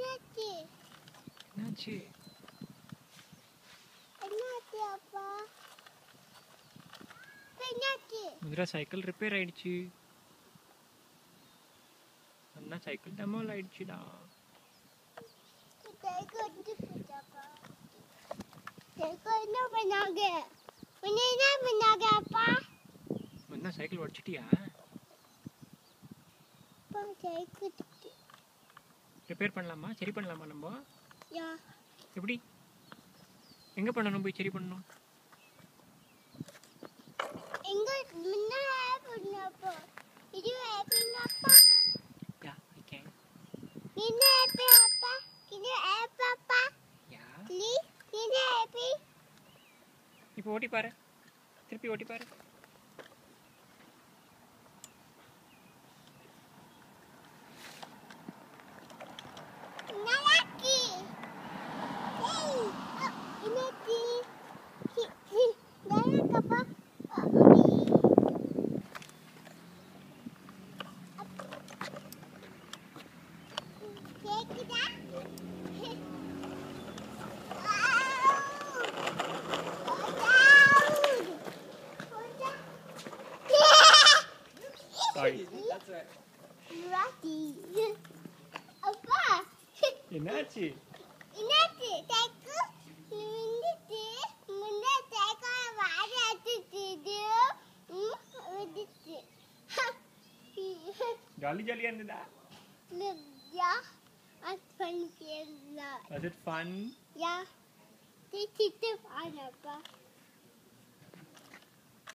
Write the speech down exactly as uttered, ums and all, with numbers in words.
என்னாச்சு என்னாச்சு என்னாச்சு அப்பா என்னாச்சு மதுரா சைக்கிள் ரிப்பேர் ஆயிடுச்சு அண்ணா சைக்கிள் டமால் ஆயிடுச்சுடா சைக்கிள் வந்து போச்சாப்பா சைக்கிள் என்ன பண்ணாங்க உன்னை என்ன பண்ணாங்க அப்பா அண்ணா சைக்கிள் உடச்சிட்டியா அப்பா சைக்கிள் ரிப்பேர் பண்ணலாமா சரி பண்ணலாமா நம்ம யா எப்படி எங்க பண்ணணும் போய் சரி பண்ணணும் எங்க முன்ன பண்ணப்போ இது ஹேப்பிங்கப்பா யா ஐ கேன் என்ன ஹேப்பி அப்பா இது ஹேப்பி அப்பா யா ப்ளீஸ் என்ன ஹேப்பி இப்போ ஓட்டி பாரு திருப்பி ஓட்டி பாரு நல்லாக்கி ஏய் என்னடி நல்லாக்கப்பா கேக்குதா Sorry. That's right. Rocky. அப்பா என்னாச்சு என்னாச்சு தேக்கு நின்னுட்டு முன்ன தேக்கா வாட அடிச்சிட்டு வந்துச்சு ஜாலி ஜாலியா இருந்ததா யா அது ஃபன் கேம்ல Was it fun? யா இது சிட்டு ஃபன் அப்பா